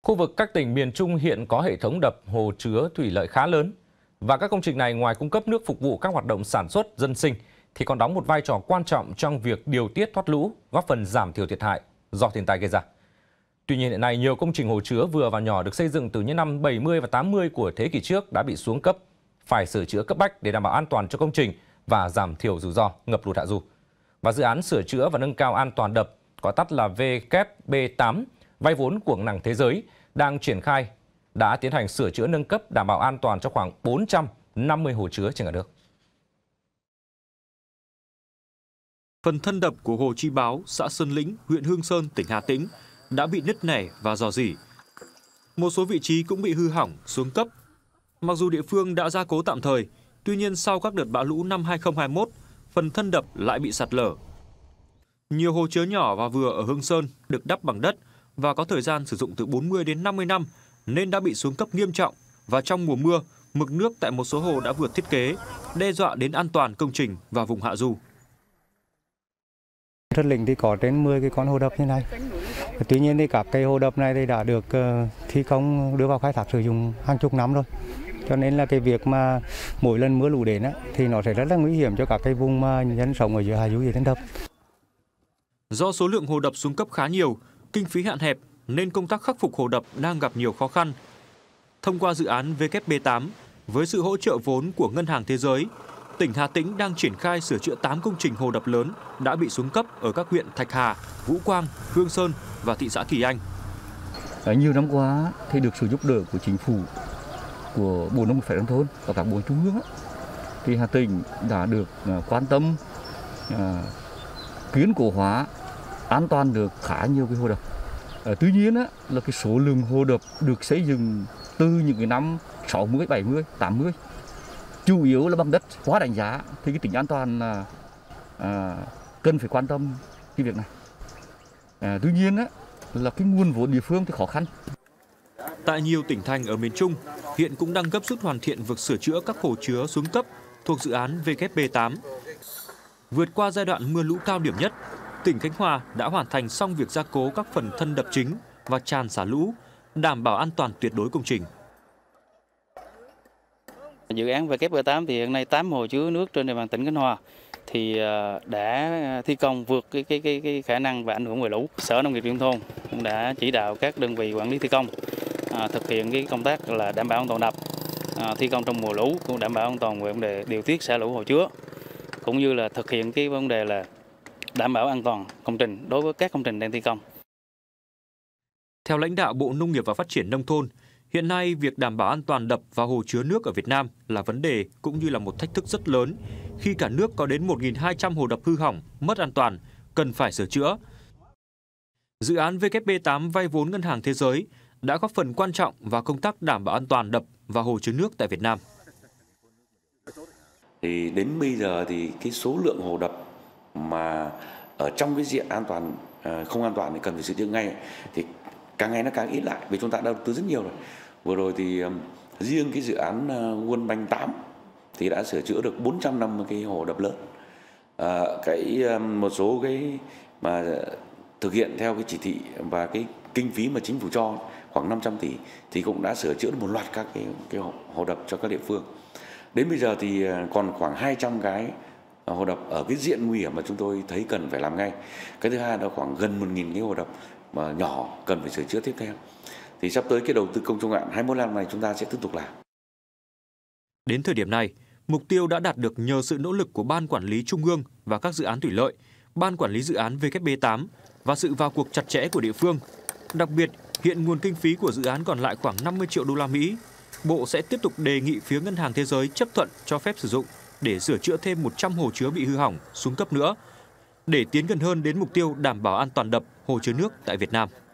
Khu vực các tỉnh miền Trung hiện có hệ thống đập, hồ chứa thủy lợi khá lớn. Và các công trình này ngoài cung cấp nước phục vụ các hoạt động sản xuất, dân sinh, thì còn đóng một vai trò quan trọng trong việc điều tiết thoát lũ, góp phần giảm thiểu thiệt hại do thiên tai gây ra. Tuy nhiên hiện nay, nhiều công trình hồ chứa vừa và nhỏ được xây dựng từ những năm 70 và 80 của thế kỷ trước đã bị xuống cấp, phải sửa chữa cấp bách để đảm bảo an toàn cho công trình và giảm thiểu rủi ro ngập lụt hạ du. Và dự án sửa chữa và nâng cao an toàn đập, gọi tắt là WKB8, vay vốn của Ngân hàng Thế giới, đang triển khai, đã tiến hành sửa chữa nâng cấp đảm bảo an toàn cho khoảng 450 hồ chứa trên cả nước. Phần thân đập của hồ Chi Báo, xã Sơn Lĩnh, huyện Hương Sơn, tỉnh Hà Tĩnh đã bị nứt nẻ và rò rỉ. Một số vị trí cũng bị hư hỏng, xuống cấp. Mặc dù địa phương đã gia cố tạm thời, tuy nhiên sau các đợt bão lũ năm 2021, phần thân đập lại bị sạt lở. Nhiều hồ chứa nhỏ và vừa ở Hương Sơn được đắp bằng đất và có thời gian sử dụng từ 40 đến 50 năm nên đã bị xuống cấp nghiêm trọng, và trong mùa mưa, mực nước tại một số hồ đã vượt thiết kế, đe dọa đến an toàn công trình và vùng hạ du. Đất Lĩnh thì có trên 10 cái con hồ đập như này. Tuy nhiên thì các cây hồ đập này thì đã được thi công đưa vào khai thác sử dụng hàng chục năm rồi. Cho nên là cái việc mà mỗi lần mưa lũ đến thì nó sẽ rất là nguy hiểm cho các cái vùng mà nhân sống ở dưới hạ du dưới trên đập. Do số lượng hồ đập xuống cấp khá nhiều, kinh phí hạn hẹp nên công tác khắc phục hồ đập đang gặp nhiều khó khăn. Thông qua dự án WKB8, với sự hỗ trợ vốn của Ngân hàng Thế giới, tỉnh Hà Tĩnh đang triển khai sửa chữa 8 công trình hồ đập lớn đã bị xuống cấp ở các huyện Thạch Hà, Vũ Quang, Hương Sơn và thị xã Kỳ Anh. Nhiều năm qua thì được sự giúp đỡ của chính phủ, của Bộ Nông nghiệp Phát triển Nông thôn và các bộ trung ương, thì Hà Tĩnh đã được quan tâm kiên cố hóa, an toàn được khá nhiều cái hồ đập. Tuy nhiên là cái số lượng hồ đập được xây dựng từ những cái năm 60, 70, 80 chủ yếu là bằng đất quá đánh giá, thì cái tính an toàn là cần phải quan tâm cái việc này. Tuy nhiên là cái nguồn vốn địa phương thì khó khăn. Tại nhiều tỉnh thành ở miền Trung, hiện cũng đang gấp rút hoàn thiện việc sửa chữa các hồ chứa xuống cấp thuộc dự án WKB8. Vượt qua giai đoạn mưa lũ cao điểm nhất, tỉnh Khánh Hòa đã hoàn thành xong việc gia cố các phần thân đập chính và tràn xả lũ, đảm bảo an toàn tuyệt đối công trình. Dự án WKB8 thì hiện nay 8 hồ chứa nước trên địa bàn tỉnh Khánh Hòa thì đã thi công vượt cái khả năng và ảnh hưởng về lũ. Sở Nông nghiệp Nông thôn cũng đã chỉ đạo các đơn vị quản lý thi công thực hiện cái công tác là đảm bảo an toàn đập, thi công trong mùa lũ cũng đảm bảo an toàn về vấn đề điều tiết xả lũ hồ chứa, cũng như là thực hiện cái vấn đề là đảm bảo an toàn công trình đối với các công trình đang thi công. Theo lãnh đạo Bộ Nông nghiệp và Phát triển Nông thôn, hiện nay việc đảm bảo an toàn đập và hồ chứa nước ở Việt Nam là vấn đề cũng như là một thách thức rất lớn khi cả nước có đến 1.200 hồ đập hư hỏng, mất an toàn, cần phải sửa chữa. Dự án WKB8 vay vốn Ngân hàng Thế giới đã góp phần quan trọng vào công tác đảm bảo an toàn đập và hồ chứa nước tại Việt Nam. Thì đến bây giờ thì cái số lượng hồ đập mà ở trong cái diện an toàn, không an toàn thì cần phải sửa chữa ngay thì càng ngày nó càng ít lại, vì chúng ta đầu tư rất nhiều rồi. Vừa rồi thì riêng cái dự án World Bank 8 thì đã sửa chữa được 450 cái hồ đập lớn. Một số cái mà thực hiện theo cái chỉ thị và cái kinh phí mà chính phủ cho khoảng 500 tỷ thì cũng đã sửa chữa được một loạt các cái hồ đập cho các địa phương. Đến bây giờ thì còn khoảng 200 cái hồ đập ở cái diện nguy hiểm mà chúng tôi thấy cần phải làm ngay. Cái thứ hai là khoảng gần 1.000 cái hồ đập mà nhỏ cần phải sửa chữa tiếp theo. Thì sắp tới cái đầu tư công trung hạn 21 năm này chúng ta sẽ tiếp tục làm. Đến thời điểm này, mục tiêu đã đạt được nhờ sự nỗ lực của Ban Quản lý Trung ương và các dự án thủy lợi, Ban Quản lý dự án WKB8 và sự vào cuộc chặt chẽ của địa phương. Đặc biệt, hiện nguồn kinh phí của dự án còn lại khoảng 50 triệu đô la Mỹ. Bộ sẽ tiếp tục đề nghị phía Ngân hàng Thế giới chấp thuận cho phép sử dụng để sửa chữa thêm 100 hồ chứa bị hư hỏng, xuống cấp nữa, để tiến gần hơn đến mục tiêu đảm bảo an toàn đập, hồ chứa nước tại Việt Nam.